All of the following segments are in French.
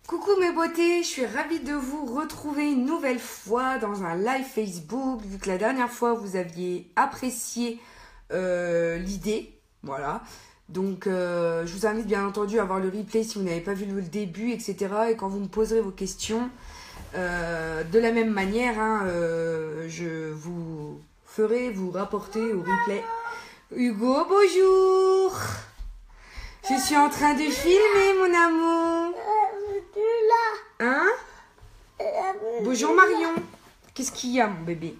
Coucou mes beautés, je suis ravie de vous retrouver une nouvelle fois dans un live Facebook, vu que la dernière fois vous aviez apprécié l'idée, voilà. Donc je vous invite bien entendu à voir le replay si vous n'avez pas vu le début, etc. Et quand vous me poserez vos questions, de la même manière, je vous ferai vous rapporter au replay. Hugo, bonjour! Je suis en train de filmer, mon amour. Hein? Bonjour Marion. Qu'est-ce qu'il y a, mon bébé?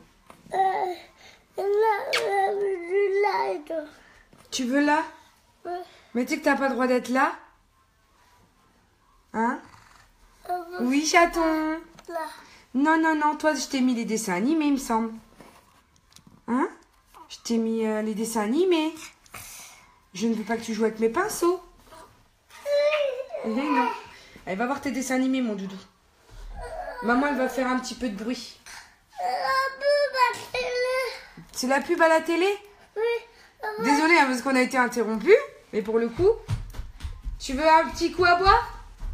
Tu veux là? Mais tu sais que t'as pas le droit d'être là? Hein? Oui, chaton. Non, non, non. Toi, je t'ai mis les dessins animés, il me semble. Hein? Je t'ai mis les dessins animés. Je ne veux pas que tu joues avec mes pinceaux. Non. Elle va voir tes dessins animés, mon doudou. Maman, elle va faire un petit peu de bruit. C'est la pub à la télé? Oui. Désolée, parce qu'on a été interrompu. Mais pour le coup, tu veux un petit coup à boire?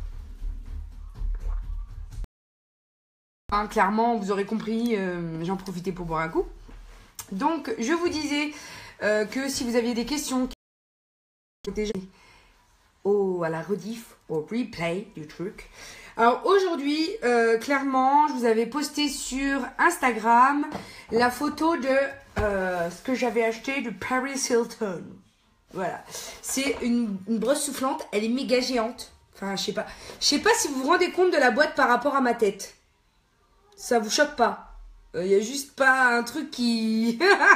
Clairement, vous aurez compris, j'en profitais pour boire un coup. Donc, je vous disais que si vous aviez des questions... à la rediff, au replay du truc. Alors aujourd'hui, clairement, je vous avais posté sur Instagram la photo de ce que j'avais acheté de Paris Hilton. Voilà. C'est une brosse soufflante, elle est méga géante. Enfin, je sais pas. Je sais pas si vous vous rendez compte de la boîte par rapport à ma tête. Ça vous choque pas? Il y a juste pas un truc qui...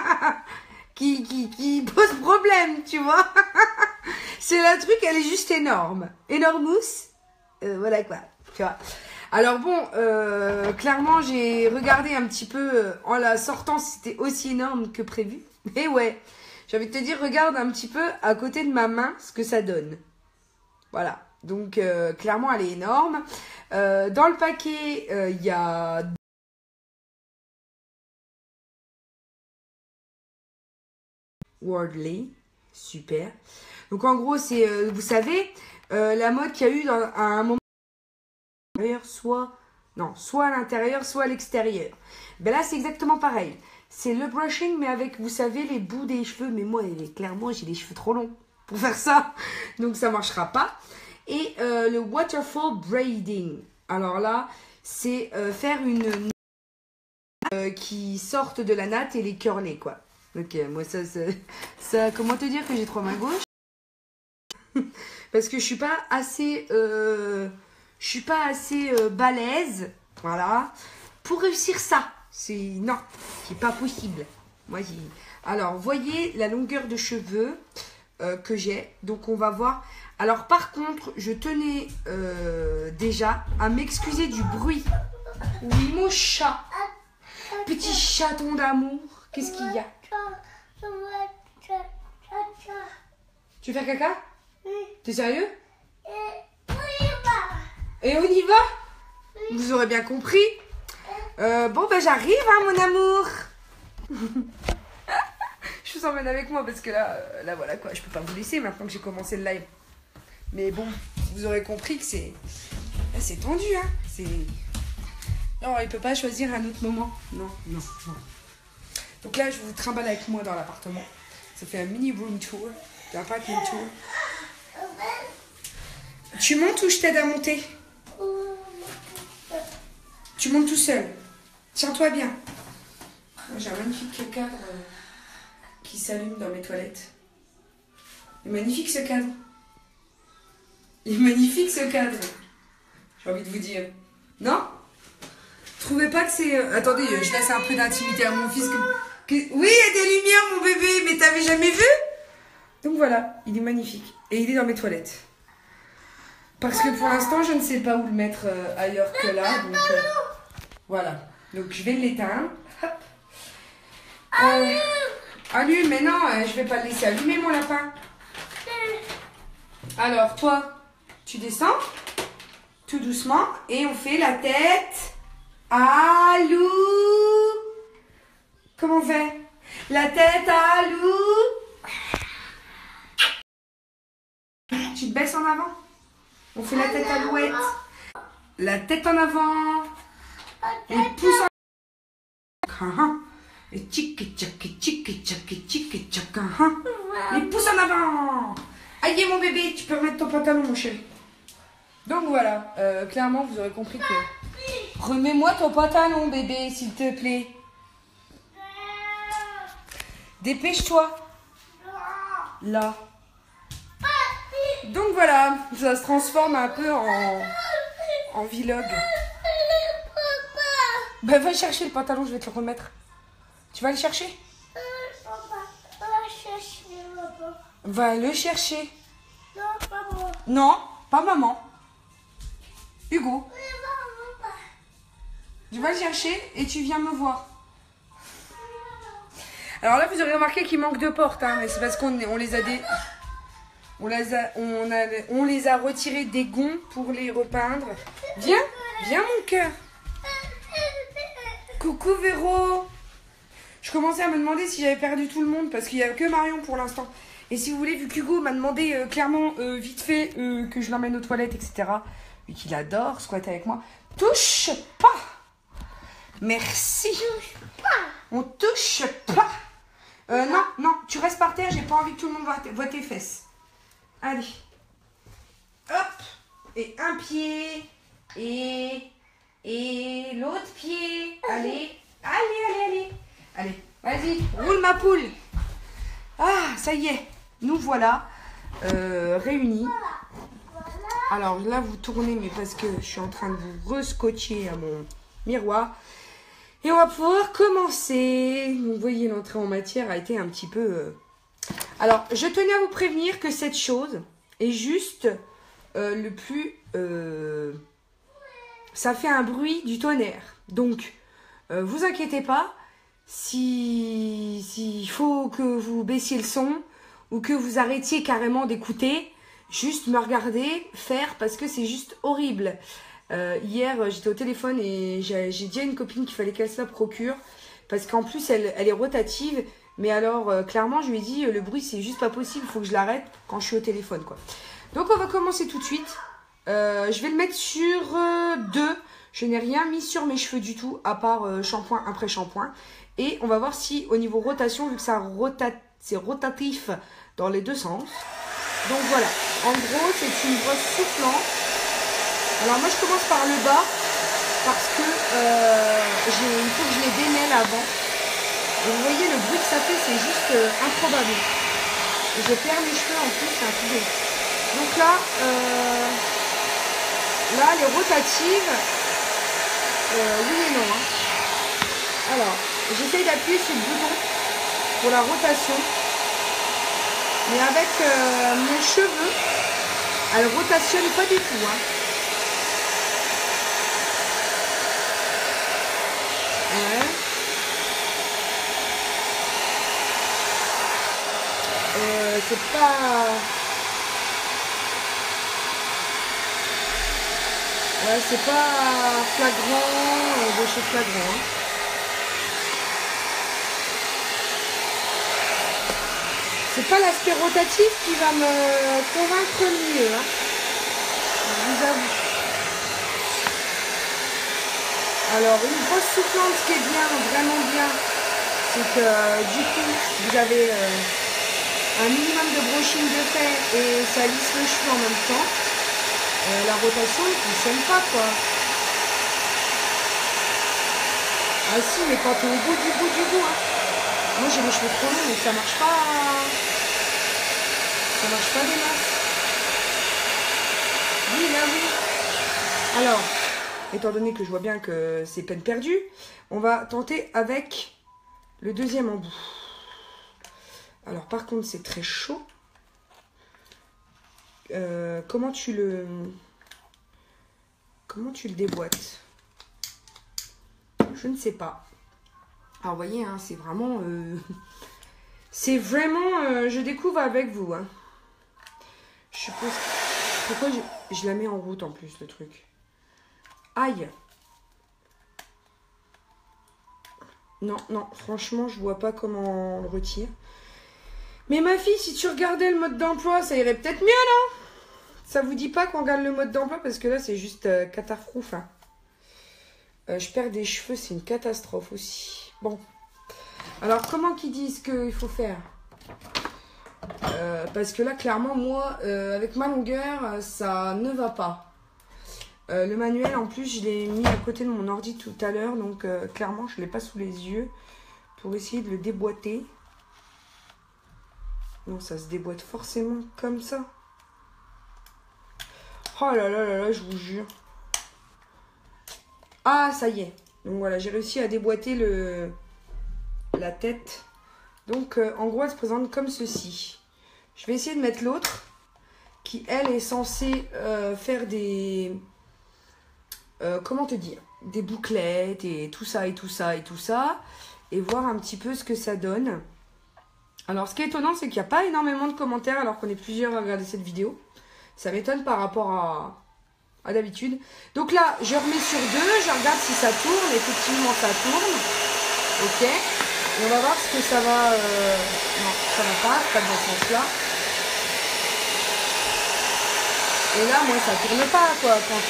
qui pose problème, tu vois. C'est la truc, elle est juste énorme. Énormous. Voilà quoi, tu vois. Alors bon, clairement, j'ai regardé un petit peu en la sortant si c'était aussi énorme que prévu. Mais ouais, j'ai envie de te dire, regarde un petit peu à côté de ma main ce que ça donne. Voilà. Donc, clairement, elle est énorme. Dans le paquet, il y a... Wordley, super. Donc en gros, c'est, vous savez, la mode qu'il y a eu à un moment, soit à l'intérieur, soit à l'extérieur. Ben là, c'est exactement pareil. C'est le brushing, mais avec, vous savez, les bouts des cheveux. Mais moi, clairement, j'ai les cheveux trop longs pour faire ça. Donc ça marchera pas. Et le waterfall braiding. Alors là, c'est faire une qui sortent de la natte et les curler, quoi. Ok, moi ça, comment te dire que j'ai trop main gauche? Parce que je suis pas assez balèze, voilà, pour réussir ça. Non, c'est pas possible. Moi, alors, voyez la longueur de cheveux que j'ai. Donc, on va voir. Alors, par contre, je tenais déjà à m'excuser du bruit. Oui, mon chat. Petit chaton d'amour. Qu'est-ce qu'il y a? Tu veux faire caca? Oui. T'es sérieux? Et on y va? Oui. Vous aurez bien compris. Bon, ben j'arrive, hein, mon amour. Je vous emmène avec moi parce que là, voilà quoi. Je peux pas vous laisser maintenant que j'ai commencé le live. Mais bon, vous aurez compris que c'est tendu, hein. Non, il peut pas choisir un autre moment. Non, non, non. Donc là, je vous trimballe avec moi dans l'appartement. Ça fait un mini room tour. Un apartment tour. Tu montes ou je t'aide à monter? Tu montes tout seul. Tiens-toi bien. J'ai un magnifique cadre qui s'allume dans mes toilettes. Il est magnifique ce cadre. Il est magnifique ce cadre. J'ai envie de vous dire. Non? Trouvez pas que c'est... Attendez, je laisse un peu d'intimité à mon fils. Oui, il y a des lumières, mon bébé, mais t'avais jamais vu? Donc voilà, il est magnifique. Et il est dans mes toilettes. Parce que pour l'instant, je ne sais pas où le mettre ailleurs que là. Donc voilà. Donc je vais l'éteindre. Allume, mais non, je vais pas le laisser allumer, mon lapin. Alors, toi, tu descends tout doucement et on fait la tête. Allô? Comment on fait? La tête à Lou. Tu te baisses en avant. On fait la tête à l'ouette. La tête en avant. Les pouces en... Et les pouces en avant. Aïe mon bébé, tu peux remettre ton pantalon mon chéri. Donc voilà, clairement vous aurez compris que... Remets-moi ton pantalon bébé s'il te plaît. Dépêche-toi. Là. Donc voilà, ça se transforme un peu en vlog. Bah va chercher le pantalon, je vais te le remettre. Tu vas le chercher? Va le chercher. Non, pas maman. Hugo. Tu vas le chercher et tu viens me voir. Alors là, vous aurez remarqué qu'il manque de portes, hein, mais c'est parce qu'on les a on les a retirés des gonds pour les repeindre. Viens, viens mon cœur. Coucou Véro. Je commençais à me demander si j'avais perdu tout le monde parce qu'il n'y a que Marion pour l'instant. Et si vous voulez, vu qu'Hugo m'a demandé clairement vite fait que je l'emmène aux toilettes, etc. Vu qu'il adore squatter avec moi. Touche pas. Merci. On touche pas. Non, non, tu restes par terre, j'ai pas envie que tout le monde voit tes fesses. Allez. Hop. Et un pied. Et l'autre pied. Allez. Allez. Allez, vas-y, roule ma poule. Ah, ça y est. Nous voilà réunis. Alors là, vous tournez, mais parce que je suis en train de vous rescotcher à mon miroir. Et on va pouvoir commencer. Vous voyez, l'entrée en matière a été un petit peu... Alors, je tenais à vous prévenir que cette chose est juste le plus... Ça fait un bruit du tonnerre. Donc, vous inquiétez pas. S'il faut que vous baissiez le son ou que vous arrêtiez carrément d'écouter, juste me regarder faire parce que c'est juste horrible. Hier, j'étais au téléphone et j'ai dit à une copine qu'il fallait qu'elle se la procure parce qu'en plus, elle est rotative. Mais alors, clairement, je lui ai dit, le bruit, c'est juste pas possible, il faut que je l'arrête quand je suis au téléphone, quoi. Donc, on va commencer tout de suite. Je vais le mettre sur 2. Je n'ai rien mis sur mes cheveux du tout, à part shampoing après shampoing. Et on va voir si, au niveau rotation, vu que c'est rotatif dans les deux sens. Donc, voilà. En gros, c'est une brosse soufflante. Alors, moi, je commence par le bas parce que il faut que je les démêle avant. Et vous voyez le bruit que ça fait, c'est juste improbable. Et je perds mes cheveux en plus, c'est un truc de... Donc là, les rotatives, oui et non. Hein. Alors, j'essaye d'appuyer sur le bouton pour la rotation. Mais avec mes cheveux, elle ne rotationne pas du tout. Hein. Ouais. C'est pas... Ouais, c'est pas flagrant, de chez flagrant. Hein. C'est pas l'aspect rotatif qui va me convaincre le mieux. Hein. Je vous avoue. Alors, une brosse soufflante, ce qui est bien, vraiment bien, c'est que du coup, vous avez... un minimum de brushing de fait et ça lisse le cheveu en même temps. La rotation ne fonctionne pas quoi. Ah si, mais quand t'es au bout du bout, hein. Moi j'ai les cheveux trop longs mais ça marche pas. Ça marche pas des masses. Oui, là oui. Alors, étant donné que je vois bien que c'est peine perdue, on va tenter avec le deuxième embout. Alors par contre c'est très chaud. Comment tu le déboîtes? Je ne sais pas. Alors vous voyez, hein, c'est vraiment... je découvre avec vous. Hein. Je suppose... Pourquoi je la mets en route en plus le truc? Aïe. Non, franchement je vois pas comment on le retire. Mais ma fille, si tu regardais le mode d'emploi, ça irait peut-être mieux, non? Ça vous dit pas qu'on regarde le mode d'emploi parce que là c'est juste catastrophe. Hein. Je perds des cheveux, c'est une catastrophe aussi. Bon. Alors comment qu'ils disent qu'il faut faire parce que là clairement moi avec ma longueur ça ne va pas. Le manuel en plus je l'ai mis à côté de mon ordi tout à l'heure donc clairement je l'ai pas sous les yeux pour essayer de le déboîter. Non ça se déboîte forcément comme ça. Oh là là là là, je vous jure. Ah, ça y est. Donc voilà, j'ai réussi à déboîter la tête. Donc, en gros, elle se présente comme ceci. Je vais essayer de mettre l'autre, qui, elle, est censée faire des... comment te dire? Des bouclettes et tout ça, et tout ça, et tout ça. Et voir un petit peu ce que ça donne. Alors, ce qui est étonnant, c'est qu'il n'y a pas énormément de commentaires, alors qu'on est plusieurs à regarder cette vidéo. Ça m'étonne par rapport à d'habitude. Donc là, je remets sur 2, je regarde si ça tourne. Effectivement, ça tourne. Ok. Et on va voir ce que ça va... Non, ça va pas dans ce sens-là. Et là, moi, ça tourne pas, quoi. Quand...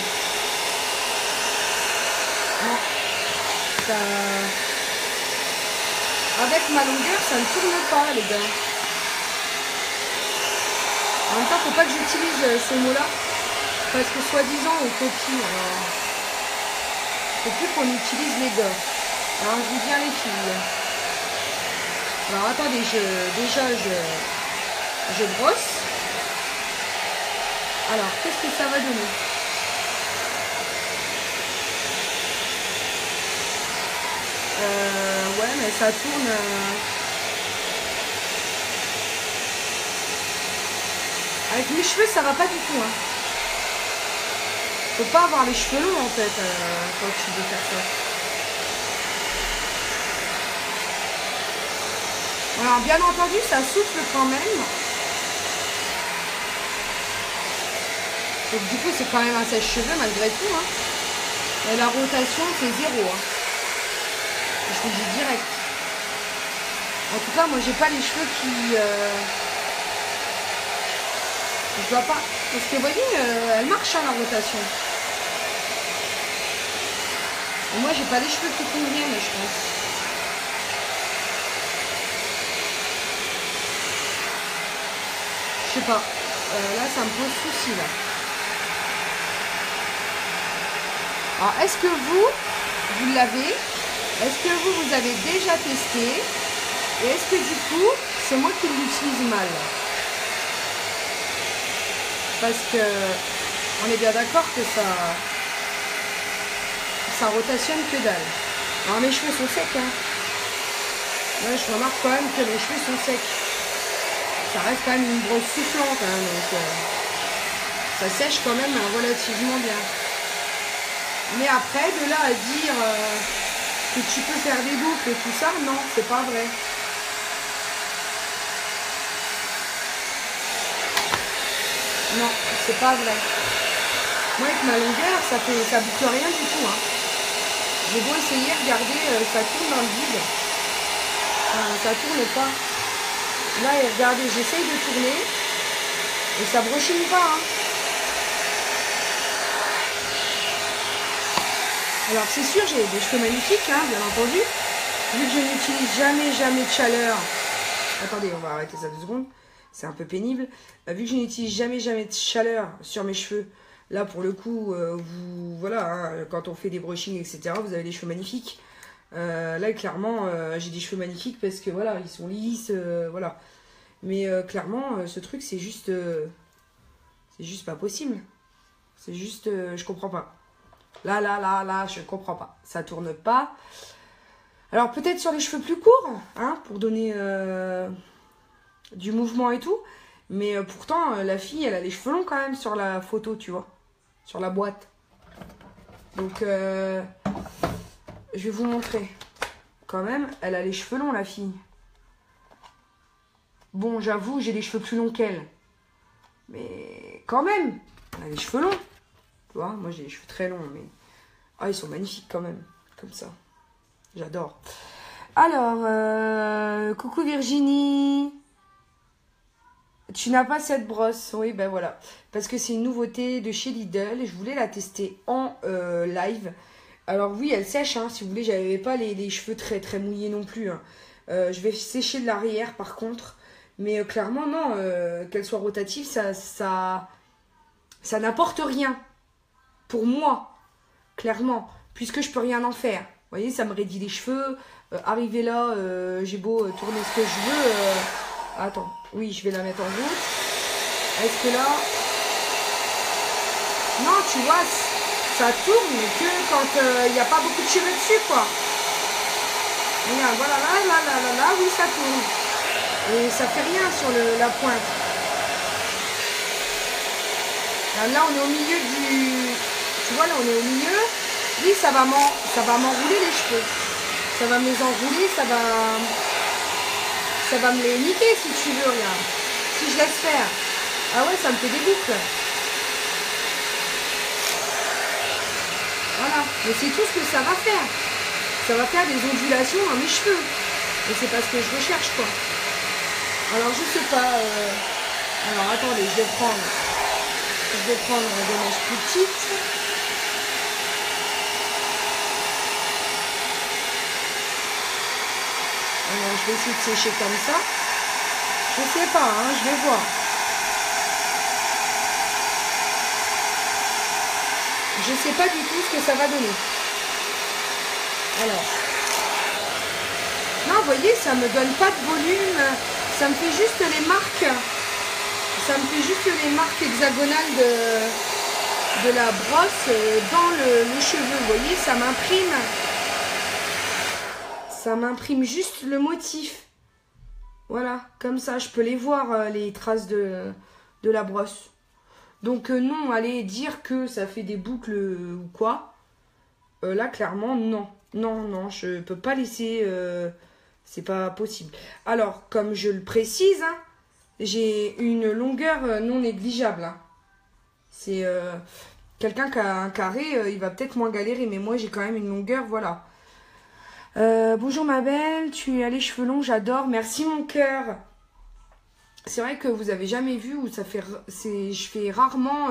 Non. Ça... Avec ma longueur, ça ne tourne pas, les gars. En même temps, faut pas que j'utilise ces mots-là. Parce que soi-disant, on copie. Alors, faut plus qu'on utilise les gars. Alors, je vous dis bien les filles. Alors, attendez, déjà, je brosse. Alors, qu'est-ce que ça va donner? Ouais, mais ça tourne... Avec mes cheveux, ça va pas du tout. Hein. Faut pas avoir les cheveux longs en fait quand tu veux faire ça. Alors bien entendu, ça souffle quand même. Donc du coup, c'est quand même un sèche-cheveux malgré tout. Hein. Et la rotation, c'est 0. Hein. Je vous le dis direct. En tout cas, moi, j'ai pas les cheveux qui... Je vois pas. Parce que vous voyez, elle marche hein, la rotation. Et moi, j'ai pas les cheveux qui conviennent, je pense. Je sais pas. Là, ça me pose souci, là. Alors, est-ce que vous l'avez? Est-ce que vous avez déjà testé? Et est-ce que du coup, c'est moi qui l'utilise mal? Parce que on est bien d'accord que ça rotationne que dalle. Alors mes cheveux sont secs. Hein. Là, je remarque quand même que mes cheveux sont secs. Ça reste quand même une brosse soufflante. Hein, donc ça sèche quand même relativement bien. Mais après, de là à dire que tu peux faire des boucles et tout ça, non, c'est pas vrai. Non, c'est pas vrai. Moi, avec ma longueur, ça boucle rien du tout. Hein. J'ai beau essayer, regardez, ça tourne dans le vide. Ça tourne pas. Là, regardez, j'essaye de tourner. Et ça brochine pas. Hein. Alors, c'est sûr, j'ai des cheveux magnifiques, hein, bien entendu. Vu que je n'utilise jamais de chaleur. Attendez, on va arrêter ça 2 secondes. C'est un peu pénible. Vu que je n'utilise jamais de chaleur sur mes cheveux, là pour le coup, voilà, hein, quand on fait des brushings, etc., vous avez des cheveux magnifiques. Là, clairement, j'ai des cheveux magnifiques parce que voilà, ils sont lisses, voilà. Mais clairement, ce truc, c'est juste pas possible. C'est juste, je comprends pas. Là, je comprends pas. Ça tourne pas. Alors peut-être sur les cheveux plus courts, hein, pour donner du mouvement et tout. Mais pourtant, la fille, elle a les cheveux longs quand même sur la photo, tu vois. Sur la boîte. Donc, je vais vous montrer. Quand même, elle a les cheveux longs, la fille. Bon, j'avoue, j'ai les cheveux plus longs qu'elle. Mais quand même, elle a les cheveux longs. Tu vois, moi j'ai les cheveux très longs, mais... Ah, ils sont magnifiques quand même. Comme ça. J'adore. Alors, coucou Virginie. Tu n'as pas cette brosse, oui, ben voilà. Parce que c'est une nouveauté de chez Lidl et je voulais la tester en live. Alors oui, elle sèche, hein, si vous voulez, j'avais pas les cheveux très très mouillés non plus. Hein. Je vais sécher de l'arrière par contre. Mais clairement, non, qu'elle soit rotative, ça n'apporte rien. Pour moi, clairement. Puisque je peux rien en faire. Vous voyez, ça me raidit les cheveux. Arrivé là, j'ai beau tourner ce que je veux. Attends, oui, je vais la mettre en route. Est-ce que là... Non, tu vois, ça tourne que quand il n'y a pas beaucoup de cheveux dessus, quoi. Regarde, voilà, là, oui, ça tourne. Et ça fait rien sur la pointe. Là, on est au milieu du... Tu vois, là, on est au milieu. Oui, ça va m'enrouler les cheveux. Ça va me les enrouler, ça va me les niquer, si tu veux, regarde. Si je laisse faire. Ah ouais, ça me fait des boucles. Voilà. Mais c'est tout ce que ça va faire. Ça va faire des ondulations dans mes cheveux. Et c'est pas ce que je recherche, quoi. Alors, je sais pas. Alors, attendez, je vais prendre des mèches plus petites. Alors, je vais essayer de sécher comme ça. Je sais pas, hein, je vais voir. Je sais pas du tout ce que ça va donner. Alors. Non, vous voyez, ça me donne pas de volume. Ça me fait juste les marques. Ça me fait juste les marques hexagonales de la brosse dans le cheveu. Vous voyez, ça m'imprime. Ça m'imprime juste le motif. Voilà, comme ça, je peux les voir, les traces de la brosse. Donc non, allez dire que ça fait des boucles ou quoi. Là, clairement, non. Non, je peux pas laisser... c'est pas possible. Alors, comme je le précise, hein, j'ai une longueur non négligeable. Hein. C'est quelqu'un qui a un carré, il va peut-être moins galérer. Mais moi, j'ai quand même une longueur, voilà. Bonjour ma belle, tu as les cheveux longs, j'adore. Merci mon cœur. C'est vrai que vous avez jamais vu où ça fait... Je fais rarement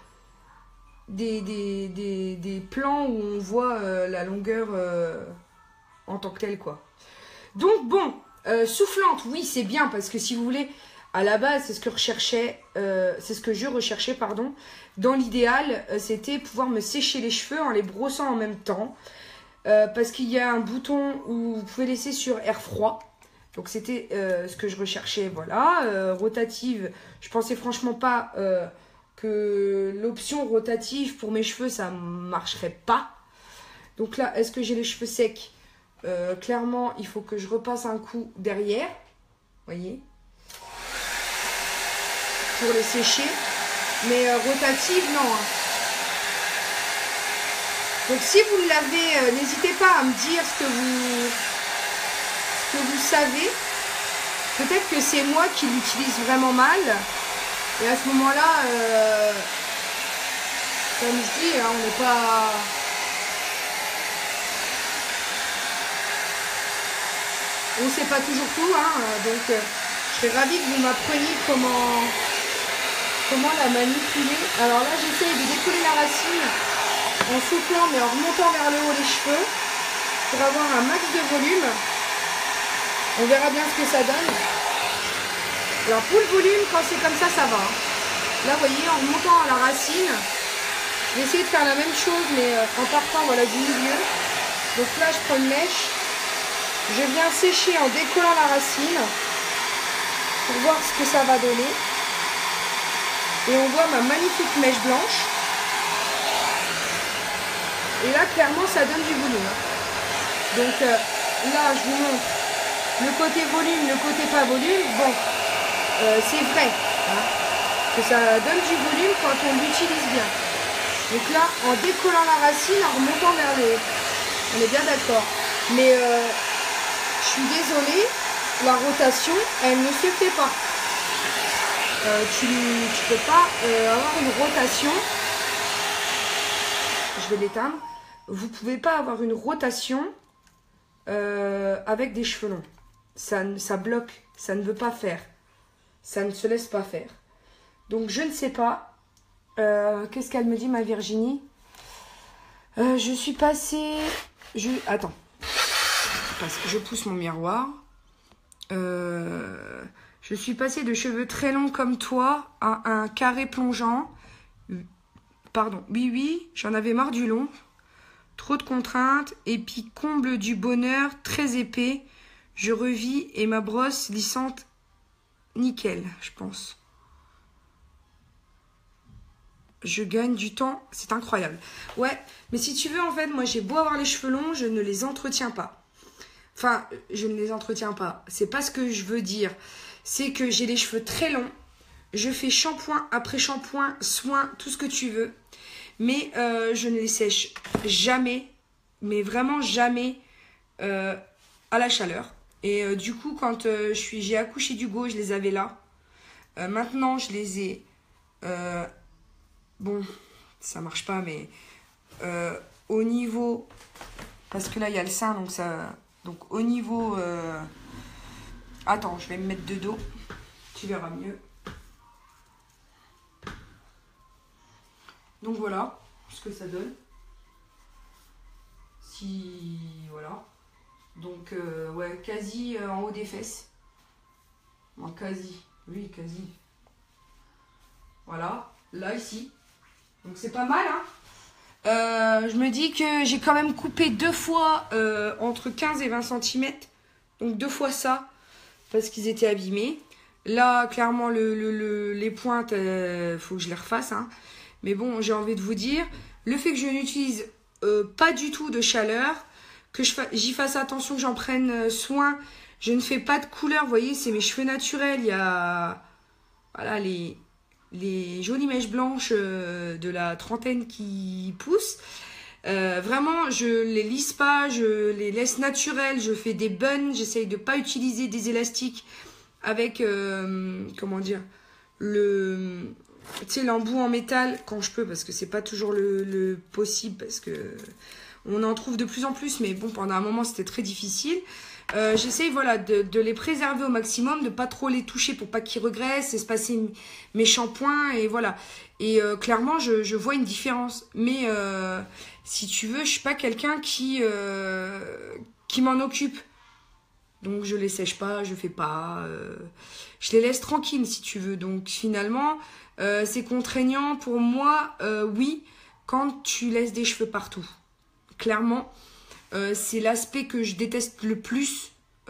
des plans où on voit la longueur en tant que telle, quoi. Donc bon, soufflante, oui, c'est bien parce que si vous voulez, à la base, c'est ce que je recherchais, pardon. Dans l'idéal, c'était pouvoir me sécher les cheveux en les brossant en même temps. Parce qu'il y a un bouton où vous pouvez laisser sur air froid. Donc c'était ce que je recherchais, voilà. Rotative, je pensais franchement pas que l'option rotative pour mes cheveux, ça marcherait pas. Donc là, est-ce que j'ai les cheveux secs? Clairement, il faut que je repasse un coup derrière. Voyez, pour les sécher. Mais rotative, non. Hein. Donc si vous l'avez, n'hésitez pas à me dire ce que vous savez. Peut-être que c'est moi qui l'utilise vraiment mal. Et à ce moment-là, comme je dis, hein, on n'est pas... On ne sait pas toujours tout, hein, donc je serais ravie que vous m'appreniez comment la manipuler. Alors là, j'essaye de décoller la racine en soufflant mais en remontant vers le haut les cheveux pour avoir un max de volume. On verra bien ce que ça donne. Alors pour le volume, quand c'est comme ça, ça va. Là, vous voyez, en remontant à la racine, j'ai essayé de faire la même chose mais en partant, voilà, du milieu. Donc là, je prends une mèche. Je viens sécher en décollant la racine pour voir ce que ça va donner. Et on voit ma magnifique mèche blanche. Et là, clairement, ça donne du volume. Donc là, je vous montre le côté volume, le côté pas volume. Bon, c'est vrai hein, que ça donne du volume quand on l'utilise bien. Donc là, en décollant la racine, en remontant vers le haut. On est bien d'accord. Mais je suis désolée, la rotation, elle ne se fait pas. Tu peux pas avoir une rotation. Je vais l'éteindre. Vous pouvez pas avoir une rotation avec des cheveux longs. Ça bloque, ça ne veut pas faire. Ça ne se laisse pas faire. Donc, je ne sais pas. Qu'est-ce qu'elle me dit, ma Virginie? Je suis passée... Attends. Je pousse mon miroir. Je suis passée de cheveux très longs comme toi à un carré plongeant. Pardon. Oui, j'en avais marre du long. Trop de contraintes. Et puis, comble du bonheur, très épais. Je revis et ma brosse lissante, nickel, je pense. Je gagne du temps, c'est incroyable. Ouais, mais si tu veux, en fait, moi, j'ai beau avoir les cheveux longs, je ne les entretiens pas. Enfin, je ne les entretiens pas. C'est pas ce que je veux dire. C'est que j'ai les cheveux très longs. Je fais shampoing après shampoing, soin, tout ce que tu veux. Mais je ne les sèche jamais, mais vraiment jamais à la chaleur. Et du coup, quand j'ai accouché d'Hugo, je les avais là. Maintenant, je les ai... bon, ça marche pas, mais au niveau... Parce que là, il y a le sein, donc ça... Donc au niveau... Attends, je vais me mettre de dos. Tu verras mieux. Donc voilà ce que ça donne. Si... Voilà. Donc, ouais, quasi en haut des fesses. Bon, quasi. Oui, quasi. Voilà. Là, ici. Donc, c'est pas mal, hein. Je me dis que j'ai quand même coupé 2 fois entre 15 et 20 cm. Donc, 2 fois ça. Parce qu'ils étaient abîmés. Là, clairement, les pointes, faut que je les refasse, hein. Mais bon, j'ai envie de vous dire, le fait que je n'utilise pas du tout de chaleur, que j'y fasse attention, que j'en prenne soin, je ne fais pas de couleur, vous voyez, c'est mes cheveux naturels, il y a voilà, les jolies mèches blanches de la trentaine qui poussent. Vraiment, je les lisse pas, je les laisse naturelles, je fais des buns, j'essaye de pas utiliser des élastiques avec, comment dire, tu sais, l'embout en métal quand je peux, parce que c'est pas toujours le possible, parce que on en trouve de plus en plus, mais bon, pendant un moment, c'était très difficile. J'essaye, voilà, de les préserver au maximum, de pas trop les toucher pour pas qu'ils regressent, espacer mes shampoings, et voilà. Et clairement, je vois une différence. Mais si tu veux, je suis pas quelqu'un qui m'en occupe. Donc, je les sèche pas, je fais pas... je les laisse tranquilles, si tu veux. Donc, finalement, c'est contraignant pour moi, oui, quand tu laisses des cheveux partout. Clairement, c'est l'aspect que je déteste le plus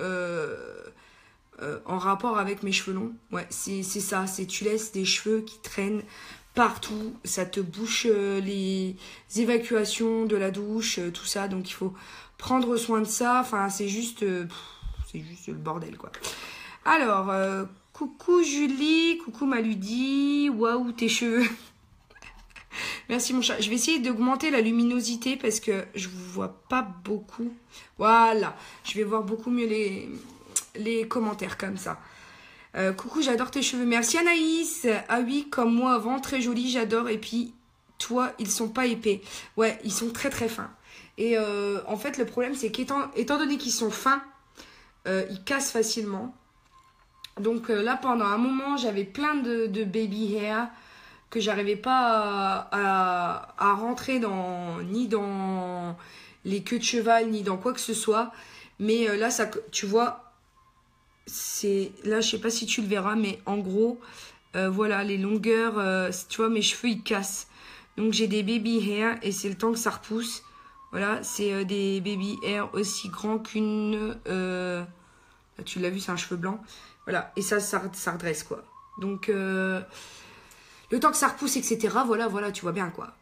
en rapport avec mes cheveux longs. Ouais, c'est ça, c'est tu laisses des cheveux qui traînent partout, ça te bouche les évacuations de la douche, tout ça, donc il faut prendre soin de ça. Enfin, c'est juste le bordel, quoi. Alors, coucou Julie, coucou Maludi, waouh tes cheveux. Merci mon chat. Je vais essayer d'augmenter la luminosité parce que je vous vois pas beaucoup. Voilà. Je vais voir beaucoup mieux les commentaires comme ça. Coucou, j'adore tes cheveux. Merci Anaïs. Ah oui, comme moi avant, très joli, j'adore. Et puis, toi, ils sont pas épais. Ouais, ils sont très très fins. Et en fait, le problème, c'est étant donné qu'ils sont fins, ils cassent facilement. Donc là, pendant un moment, j'avais plein de baby hair que j'arrivais pas à rentrer ni dans les queues de cheval, ni dans quoi que ce soit. Mais là, ça, tu vois, là, je sais pas si tu le verras, mais en gros, voilà, les longueurs, tu vois, mes cheveux, ils cassent. Donc, j'ai des baby hair et c'est le temps que ça repousse. Voilà, c'est des baby hair aussi grands qu'une... là, tu l'as vu, c'est un cheveu blanc. Voilà, et ça redresse, quoi. Donc... le temps que ça repousse, etc. Voilà, tu vois bien, quoi.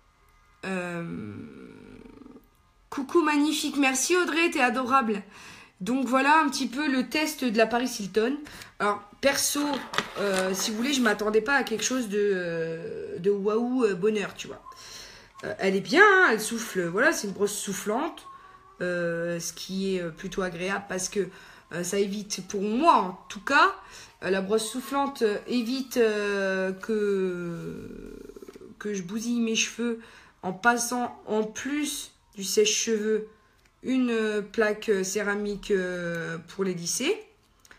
Coucou, magnifique. Merci, Audrey, t'es adorable. Donc, voilà un petit peu le test de la Paris Hilton. Alors, perso, si vous voulez, je m'attendais pas à quelque chose de waouh bonheur, tu vois. Elle est bien, hein, elle souffle. Voilà, c'est une brosse soufflante. Ce qui est plutôt agréable parce que ça évite, pour moi en tout cas, la brosse soufflante évite que je bousille mes cheveux en passant en plus du sèche-cheveux une plaque céramique pour les lisser.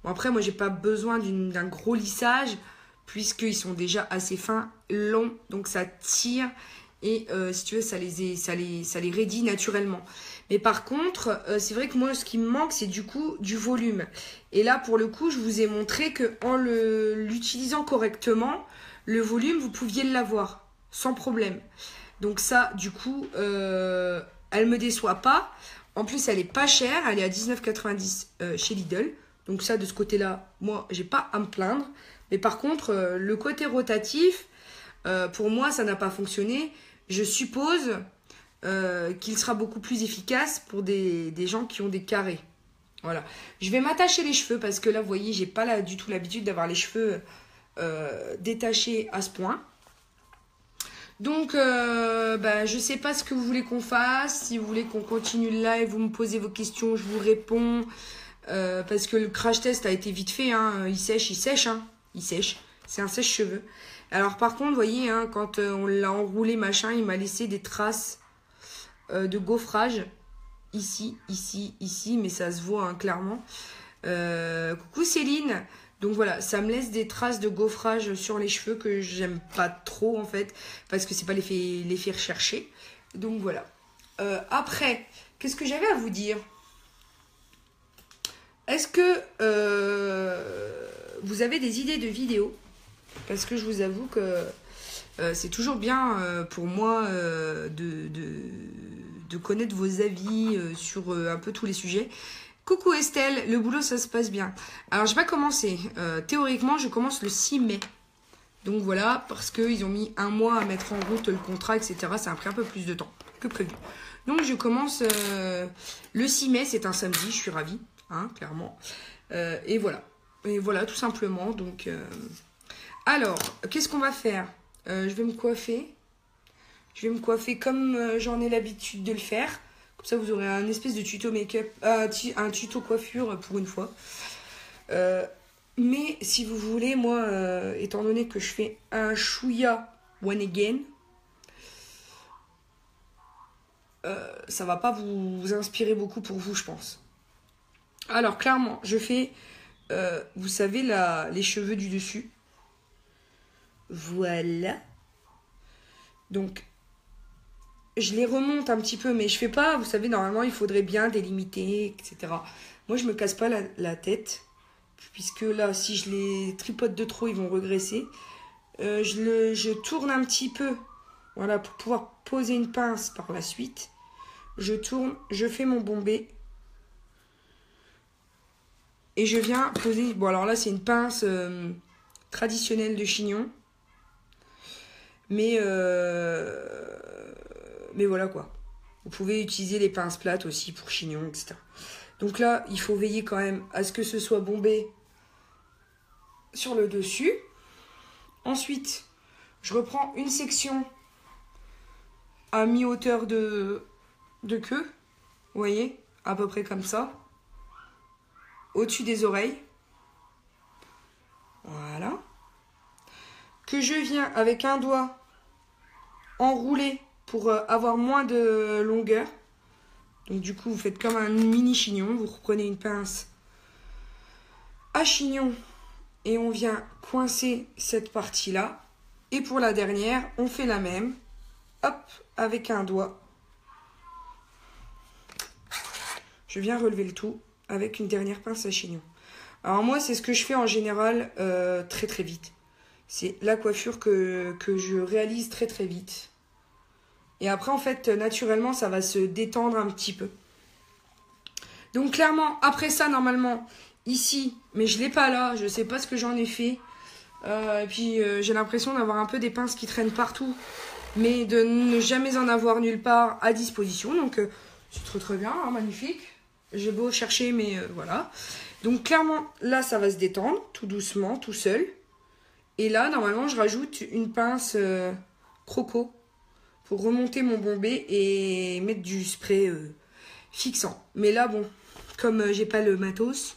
Bon, après, moi, j'ai pas besoin d'un gros lissage, puisqu'ils sont déjà assez fins, longs, donc ça tire. Et si tu veux, ça les raidit naturellement. Mais par contre, c'est vrai que moi, ce qui me manque, c'est du coup du volume. Et là, pour le coup, je vous ai montré qu'en l'utilisant correctement, le volume, vous pouviez l'avoir sans problème. Donc ça, du coup, elle me déçoit pas. En plus, elle est pas chère. Elle est à 19,90 chez Lidl. Donc ça, de ce côté-là, moi, j'ai pas à me plaindre. Mais par contre, le côté rotatif, pour moi, ça n'a pas fonctionné. Je suppose qu'il sera beaucoup plus efficace pour des gens qui ont des carrés. Voilà. Je vais m'attacher les cheveux parce que là, vous voyez, j'ai pas du tout l'habitude d'avoir les cheveux détachés à ce point. Donc, je sais pas ce que vous voulez qu'on fasse. Si vous voulez qu'on continue le live, vous me posez vos questions, je vous réponds. Parce que le crash test a été vite fait. Hein. Il sèche. Hein. Il sèche. C'est un sèche-cheveux. Alors par contre, vous voyez, hein, quand on l'a enroulé, machin, il m'a laissé des traces de gaufrage. Ici, mais ça se voit hein, clairement. Coucou Céline. Donc voilà, ça me laisse des traces de gaufrage sur les cheveux que j'aime pas trop en fait, parce que c'est pas l'effet recherché. Donc voilà. Après, qu'est-ce que j'avais à vous dire? Est-ce que vous avez des idées de vidéos? Parce que je vous avoue que c'est toujours bien pour moi de connaître vos avis sur un peu tous les sujets. Coucou Estelle, le boulot ça se passe bien. Alors je vais commencer. Théoriquement, je commence le 6 mai. Donc voilà, parce qu'ils ont mis un mois à mettre en route le contrat, etc. Ça a pris un peu plus de temps que prévu. Donc je commence le 6 mai, c'est un samedi, je suis ravie, hein, clairement. Et voilà, tout simplement. Donc, alors, qu'est-ce qu'on va faire? Je vais me coiffer. Je vais me coiffer comme j'en ai l'habitude de le faire. Comme ça, vous aurez un espèce de tuto make-up, un tuto coiffure pour une fois. Mais si vous voulez, moi, étant donné que je fais un chouïa one again, ça va pas vous inspirer beaucoup pour vous, je pense. Alors, clairement, je fais, vous savez, les cheveux du dessus. Voilà. Donc, je les remonte un petit peu, mais je fais pas, vous savez, normalement, il faudrait bien délimiter, etc. Moi, je me casse pas la tête, puisque là, si je les tripote de trop, ils vont regresser. Je tourne un petit peu, voilà, pour pouvoir poser une pince par la suite. Je tourne, je fais mon bombé. Et je viens poser, bon alors là, c'est une pince traditionnelle de chignon. Mais voilà quoi. Vous pouvez utiliser les pinces plates aussi pour chignon, etc. Donc là, il faut veiller quand même à ce que ce soit bombé sur le dessus. Ensuite, je reprends une section à mi-hauteur de queue. Vous voyez, à peu près comme ça. Au-dessus des oreilles. Voilà. Que je viens avec un doigt enrouler pour avoir moins de longueur. Donc du coup, vous faites comme un mini chignon. Vous reprenez une pince à chignon et on vient coincer cette partie-là. Et pour la dernière, on fait la même. Hop, avec un doigt. Je viens relever le tout avec une dernière pince à chignon. Alors moi, c'est ce que je fais en général très très vite. C'est la coiffure que je réalise très très vite. Et après, en fait, naturellement, ça va se détendre un petit peu. Donc clairement, après ça, normalement, ici, mais je ne l'ai pas là, je ne sais pas ce que j'en ai fait. Et puis, j'ai l'impression d'avoir un peu des pinces qui traînent partout, mais de ne jamais en avoir nulle part à disposition. Donc, c'est très très bien, hein, magnifique. J'ai beau chercher, mais voilà. Donc clairement, là, ça va se détendre, tout doucement, tout seul. Et là, normalement, je rajoute une pince croco pour remonter mon bombé et mettre du spray fixant. Mais là, bon, comme j'ai pas le matos,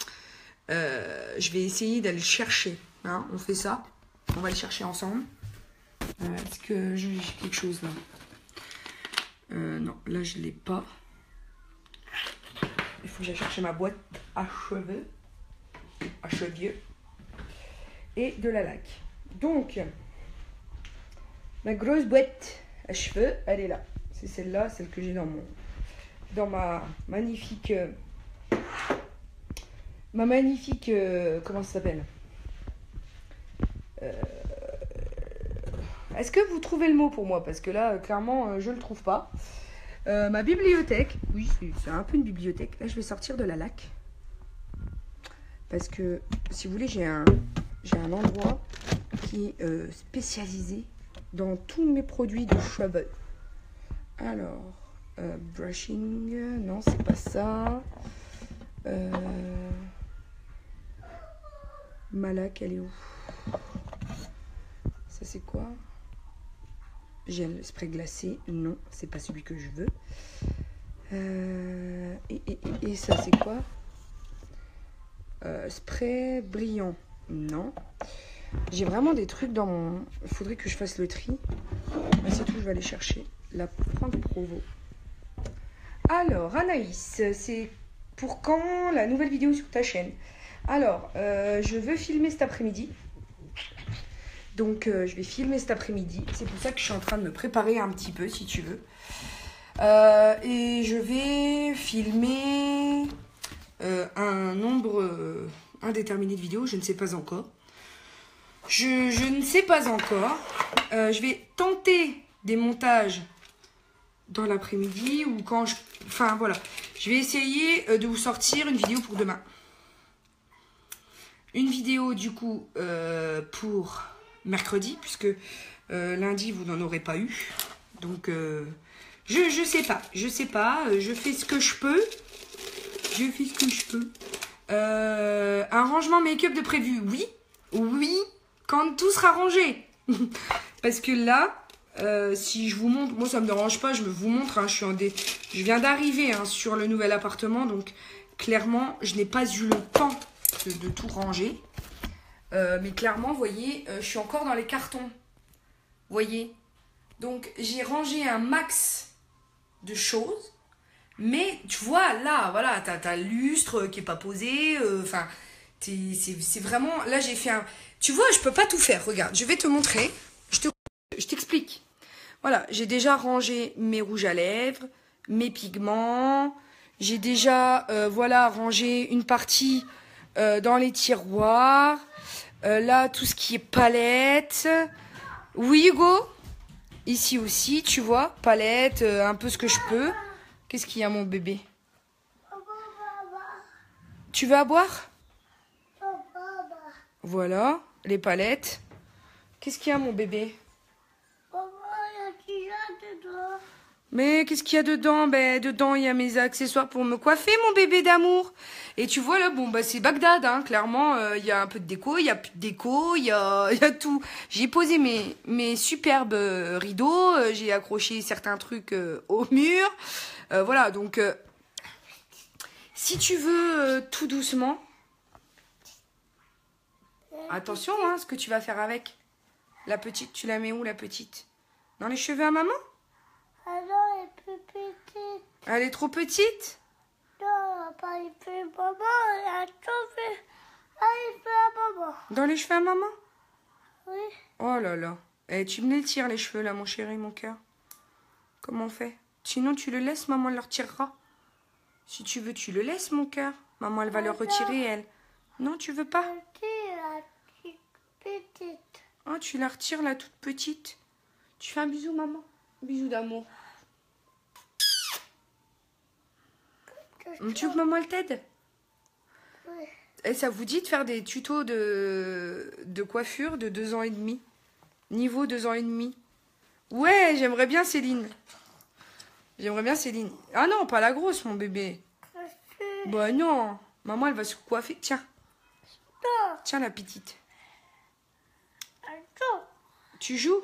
je vais essayer d'aller le chercher. Hein, on fait ça. On va le chercher ensemble. Est-ce que j'ai quelque chose là? Non, là, je l'ai pas. Il faut que j'aille chercher ma boîte à cheveux. à cheveux et de la laque. Donc, ma grosse boîte à cheveux, elle est là. C'est celle-là, celle que j'ai dans ma magnifique... comment ça s'appelle? Est-ce que vous trouvez le mot pour moi? Parce que là, clairement, je ne le trouve pas. Ma bibliothèque. Oui, c'est un peu une bibliothèque. Là, je vais sortir de la laque. Parce que, si vous voulez, j'ai un endroit qui est spécialisé dans tous mes produits de cheveux. Alors, brushing, non, c'est pas ça. Ma laque, elle est où? Ça, c'est quoi? Gel spray glacé, non, c'est pas celui que je veux. Et ça, c'est quoi? Spray brillant, non. J'ai vraiment des trucs dans mon... Il faudrait que je fasse le tri. Mais c'est tout, je vais aller chercher la Franck Provo. Alors, Anaïs, c'est pour quand la nouvelle vidéo sur ta chaîne? Alors, je veux filmer cet après-midi. Donc, je vais filmer cet après-midi. C'est pour ça que je suis en train de me préparer un petit peu, si tu veux. Et je vais filmer un nombre indéterminé de vidéos. Je ne sais pas encore. Je ne sais pas encore. Je vais tenter des montages dans l'après-midi ou quand je... Enfin, voilà. Je vais essayer de vous sortir une vidéo pour demain. Une vidéo, du coup, pour... mercredi, puisque lundi vous n'en aurez pas eu. Donc je sais pas, je fais ce que je peux. Un rangement make-up de prévu, oui, quand tout sera rangé. Parce que là, si je vous montre, moi ça me dérange pas, je vous montre, hein, je viens d'arriver sur le nouvel appartement, donc clairement je n'ai pas eu le temps de tout ranger. Mais clairement, vous voyez, je suis encore dans les cartons. Vous voyez? Donc, j'ai rangé un max de choses. Mais, tu vois, là, voilà, t'as le lustre qui est pas posé. Enfin, c'est vraiment... Là, j'ai fait un... Tu vois, je peux pas tout faire. Regarde, je vais te montrer. Je t'explique. Voilà, j'ai déjà rangé mes rouges à lèvres, mes pigments. J'ai déjà, voilà, rangé une partie dans les tiroirs. Là, tout ce qui est palette. Oui, Hugo? Ici aussi, tu vois, palette, un peu ce que je peux. Qu'est-ce qu'il y a, mon bébé? Tu veux à boire? Voilà, les palettes. Qu'est-ce qu'il y a, mon bébé? Mais qu'est-ce qu'il y a dedans? Ben, dedans, il y a mes accessoires pour me coiffer, mon bébé d'amour. Et tu vois, là, bon, bah, c'est Bagdad, hein. Clairement, il y a un peu de déco, il y a plus de déco, il y a tout. J'ai posé mes superbes rideaux, j'ai accroché certains trucs au mur. Voilà, donc, si tu veux tout doucement, attention, hein, ce que tu vas faire avec. La petite, tu la mets où, la petite? Dans les cheveux à maman? Ah non, elle est plus petite. Elle est trop petite? Non, pas les cheveux maman, elle a tout fait. Ah, les cheveux à maman. Dans les cheveux à maman? Oui. Oh là là. Eh, tu me les tires les cheveux là, mon chéri, mon cœur. Comment on fait? Sinon, tu le laisses, maman le retirera. Si tu veux, tu le laisses, mon cœur. Maman, elle va le retirer, elle. Non, tu veux pas? La petite. Oh, tu la retires, la toute petite. Tu fais un bisou, maman. Bisou d'amour. Tu veux que maman elle t'aide? Oui. Et ça vous dit de faire des tutos de coiffure de 2 ans et demi? Niveau 2 ans et demi. Ouais, j'aimerais bien Céline. J'aimerais bien Céline. Ah non, pas la grosse, mon bébé. Bah non. Maman, elle va se coiffer. Tiens. Tiens, la petite. Tu joues?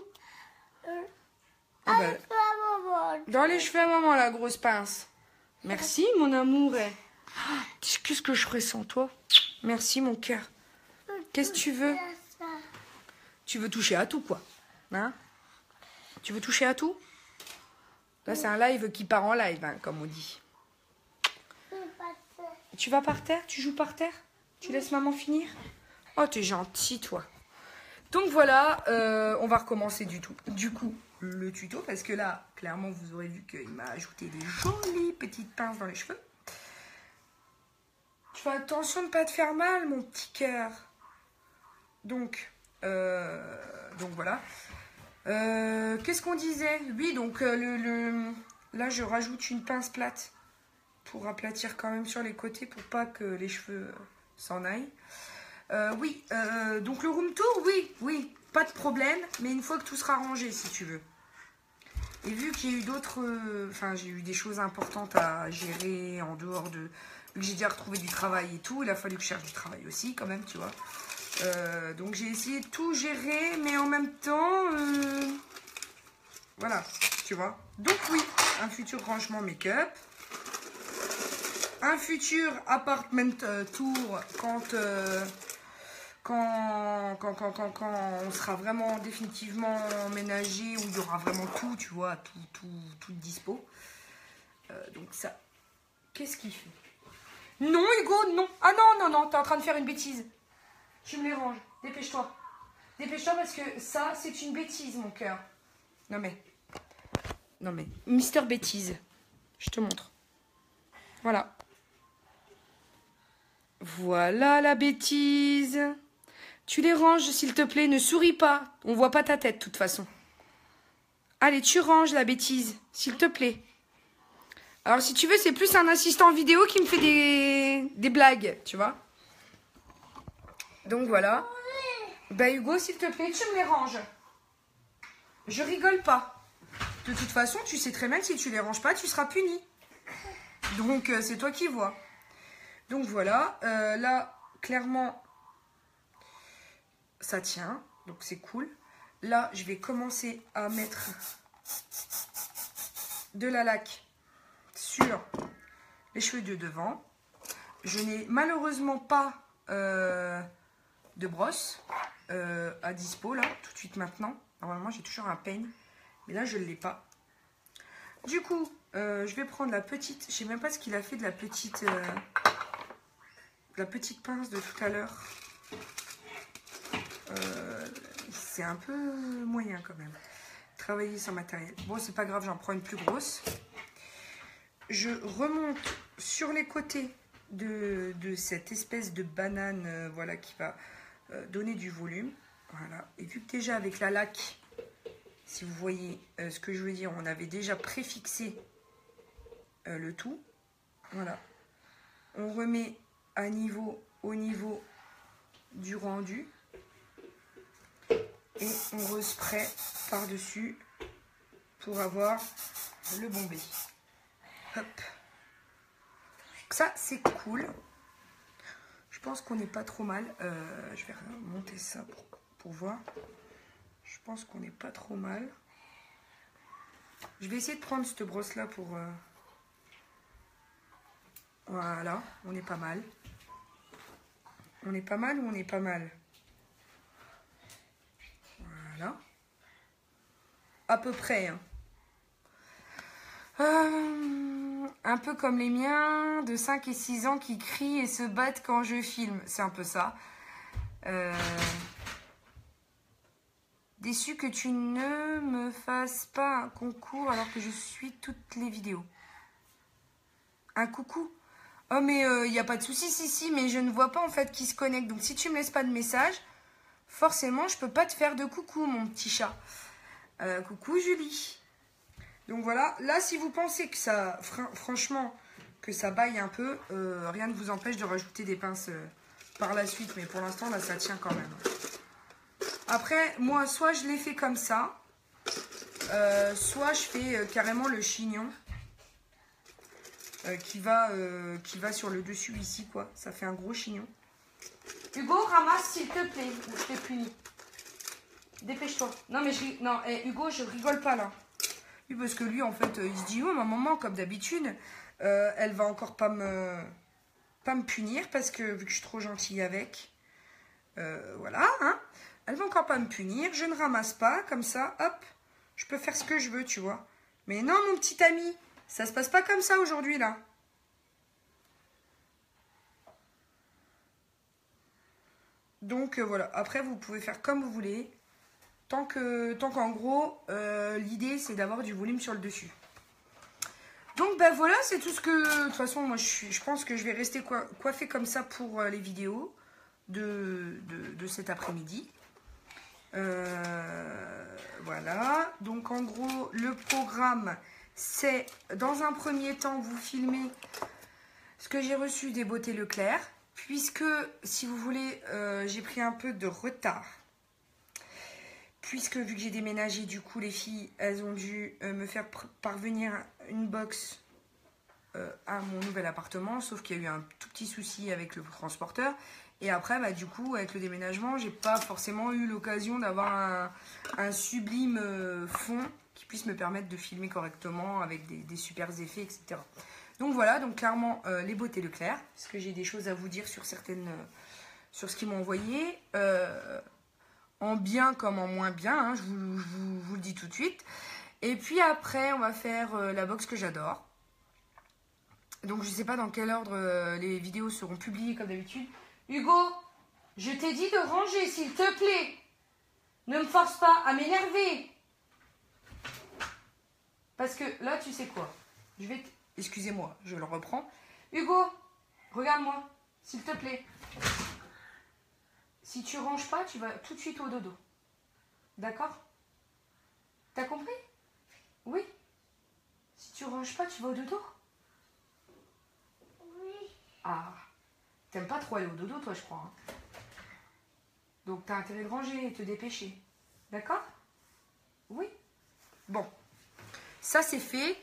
Ah bah, dans les cheveux à maman, la grosse pince. Merci, mon amour. Qu'est-ce que je ferais sans toi? Merci, mon cœur. Qu'est-ce que tu veux? Tu veux toucher à tout, quoi. Hein? Tu veux toucher à tout? Là, c'est un live qui part en live, hein, comme on dit. Tu vas par terre? Tu joues par terre? Tu laisses maman finir? Oh, t'es gentil, toi. Donc voilà, on va recommencer du coup le tuto. Parce que là, clairement, vous aurez vu qu'il m'a ajouté des jolies petites pinces dans les cheveux. Tu fais attention de ne pas te faire mal, mon petit cœur. Donc voilà. Qu'est-ce qu'on disait? Oui, donc là, je rajoute une pince plate pour aplatir quand même sur les côtés pour pas que les cheveux s'en aillent. Oui, donc le room tour, oui, pas de problème, mais une fois que tout sera rangé, si tu veux. Et vu qu'il y a eu d'autres... Enfin, j'ai eu des choses importantes à gérer en dehors de... Vu que j'ai déjà retrouvé du travail et tout, il a fallu que je cherche du travail aussi, quand même, tu vois. Donc j'ai essayé de tout gérer, mais en même temps... Voilà, tu vois. Donc oui, un futur rangement make-up. Un futur apartment tour quand on sera vraiment définitivement emménagé, où il y aura vraiment tout, tu vois, tout dispo. Donc ça, qu'est-ce qu'il fait? Non, Hugo, non. Ah non, t'es en train de faire une bêtise. Tu me les ranges, dépêche-toi. Dépêche-toi parce que ça, c'est une bêtise, mon cœur. Non mais, Mister Bêtise, je te montre. Voilà. Voilà la bêtise. Tu les ranges, s'il te plaît. Ne souris pas. On voit pas ta tête, de toute façon. Allez, tu ranges la bêtise, s'il te plaît. Alors, si tu veux, c'est plus un assistant vidéo qui me fait des blagues, tu vois. Donc, voilà. Bah, Hugo, s'il te plaît, tu me les ranges. Je rigole pas. De toute façon, tu sais très bien que si tu les ranges pas, tu seras puni. Donc, c'est toi qui vois. Donc voilà, là, clairement, ça tient, donc c'est cool. Là, je vais commencer à mettre de la laque sur les cheveux de devant. Je n'ai malheureusement pas de brosse à dispo, là, tout de suite maintenant. Normalement, j'ai toujours un peigne, mais là, je ne l'ai pas. Du coup, je vais prendre la petite, je ne sais même pas ce qu'il a fait de la petite pince de tout à l'heure. C'est un peu moyen quand même. Travailler sans matériel. Bon, c'est pas grave, j'en prends une plus grosse. Je remonte sur les côtés de cette espèce de banane, voilà, qui va donner du volume. Voilà. Et vu que déjà avec la laque, si vous voyez ce que je veux dire, on avait déjà préfixé le tout. Voilà. On remet au niveau du rendu. Et on respray par-dessus pour avoir le bombé. Hop. Ça, c'est cool. Je pense qu'on n'est pas trop mal. Je vais remonter ça pour voir. Je pense qu'on n'est pas trop mal. Je vais essayer de prendre cette brosse-là pour... Voilà, on est pas mal. On est pas mal ou on est pas mal? Voilà. À peu près. Hein. Un peu comme les miens de 5 et 6 ans qui crient et se battent quand je filme. C'est un peu ça. Déçu que tu ne me fasses pas un concours alors que je suis toutes les vidéos. Un coucou? Oh mais il n'y a pas de souci, si, mais je ne vois pas en fait qui se connecte. Donc si tu me laisses pas de message, forcément je peux pas te faire de coucou mon petit chat. Coucou Julie. Donc voilà, là si vous pensez que ça, franchement, que ça baille un peu, rien ne vous empêche de rajouter des pinces par la suite. Mais pour l'instant là ça tient quand même. Après moi soit je l'ai fait comme ça, soit je fais carrément le chignon. Qui va sur le dessus ici, quoi. Ça fait un gros chignon. Hugo, ramasse s'il te plaît, ou je t'ai puni. Dépêche-toi. Non, mais Hugo, je rigole pas là. Oui, parce que lui, en fait, il se dit, oh, ma maman, comme d'habitude, elle va encore pas me punir, parce que vu que je suis trop gentille avec, voilà, hein. Elle va encore pas me punir. Je ne ramasse pas, comme ça, hop, je peux faire ce que je veux, tu vois. Mais non, mon petit ami. Ça se passe pas comme ça aujourd'hui, là. Donc voilà, après vous pouvez faire comme vous voulez. Tant qu'en gros, l'idée c'est d'avoir du volume sur le dessus. Donc ben voilà, c'est tout ce que... De toute façon, moi je pense que je vais rester coiffée comme ça pour les vidéos de cet après-midi. Voilà, donc en gros, le programme, c'est dans un premier temps, vous filmez ce que j'ai reçu des Beautés Leclerc, puisque, si vous voulez, j'ai pris un peu de retard. Puisque vu que j'ai déménagé, du coup, les filles, elles ont dû me faire parvenir une box à mon nouvel appartement, sauf qu'il y a eu un tout petit souci avec le transporteur. Et après, bah, du coup, avec le déménagement, j'ai pas forcément eu l'occasion d'avoir un sublime fond qui puisse me permettre de filmer correctement avec des super effets, etc. Donc voilà, donc clairement, les Beautés Leclerc, parce que j'ai des choses à vous dire sur certaines, sur ce qu'ils m'ont envoyé, en bien comme en moins bien, hein, je vous le dis tout de suite. Et puis après, on va faire la box que j'adore. Donc je sais pas dans quel ordre les vidéos seront publiées comme d'habitude. Hugo, je t'ai dit de ranger, s'il te plaît. Ne me force pas à m'énerver. Parce que là, tu sais quoi? Je vais... Excusez-moi, je le reprends. Hugo, regarde-moi, s'il te plaît. Si tu ranges pas, tu vas tout de suite au dodo. D'accord? T'as compris? Oui? Si tu ranges pas, tu vas au dodo? Oui. Ah, t'aimes pas trop aller au dodo, toi, je crois. Hein. Donc, t'as intérêt de ranger et te dépêcher. D'accord? Oui? Bon. Ça, c'est fait.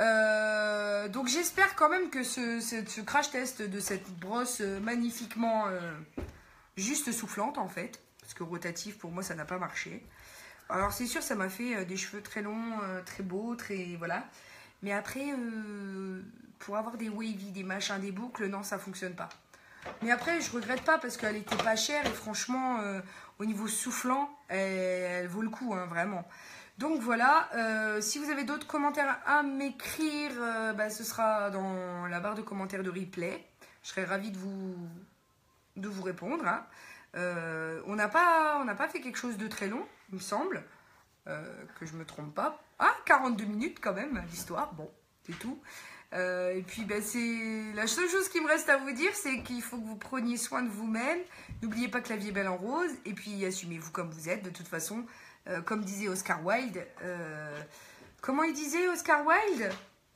Donc, j'espère quand même que ce crash test de cette brosse magnifiquement juste soufflante, en fait. Parce que rotatif, pour moi, ça n'a pas marché. Alors, c'est sûr, ça m'a fait des cheveux très longs, très beaux, très... Voilà. Mais après, pour avoir des wavy, des machins, des boucles, non, ça fonctionne pas. Mais après, je regrette pas parce qu'elle était pas chère et franchement, au niveau soufflant, elle vaut le coup, hein, vraiment. Donc voilà, si vous avez d'autres commentaires à m'écrire, bah, ce sera dans la barre de commentaires de replay. Je serai ravie de vous répondre. Hein. On n'a pas fait quelque chose de très long, il me semble, que je me trompe pas. Ah, 42 minutes quand même, l'histoire, bon, c'est tout. Et puis ben, c'est la seule chose qui me reste à vous dire, c'est qu'il faut que vous preniez soin de vous-même. N'oubliez pas que la vie est belle en rose. Et puis assumez-vous comme vous êtes. De toute façon, comme disait Oscar Wilde. Comment il disait Oscar Wilde?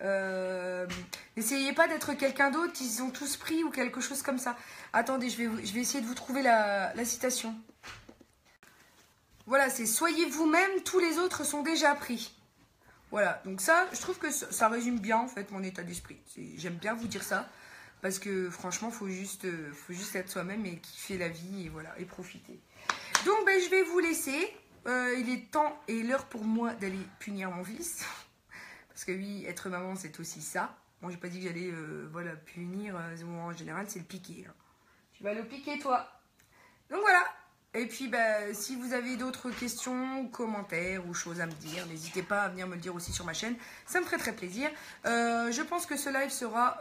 N'essayez pas d'être quelqu'un d'autre, ils ont tous pris ou quelque chose comme ça. Attendez, je vais essayer de vous trouver la citation. Voilà, c'est soyez vous-même, tous les autres sont déjà pris. Voilà, donc ça, je trouve que ça résume bien en fait mon état d'esprit. J'aime bien vous dire ça, parce que franchement, faut juste être soi-même et kiffer la vie et voilà, et profiter. Donc ben, je vais vous laisser. Il est temps et l'heure pour moi d'aller punir mon fils. Parce que oui, être maman, c'est aussi ça. Bon, j'ai pas dit que j'allais voilà, punir, en général, c'est le piquer. Hein. Tu vas le piquer, toi. Donc voilà. Et puis, bah, si vous avez d'autres questions, commentaires ou choses à me dire, n'hésitez pas à venir me le dire aussi sur ma chaîne. Ça me ferait très plaisir. Je pense que ce live sera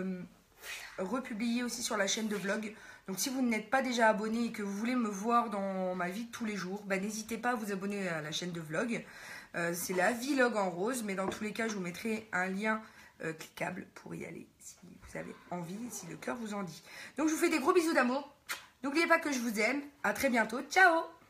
republié aussi sur la chaîne de vlog. Donc, si vous n'êtes pas déjà abonné et que vous voulez me voir dans ma vie de tous les jours, bah, n'hésitez pas à vous abonner à la chaîne de vlog. C'est la vlog en rose, mais dans tous les cas, je vous mettrai un lien cliquable pour y aller si vous avez envie, si le cœur vous en dit. Donc, je vous fais des gros bisous d'amour. N'oubliez pas que je vous aime. À très bientôt. Ciao!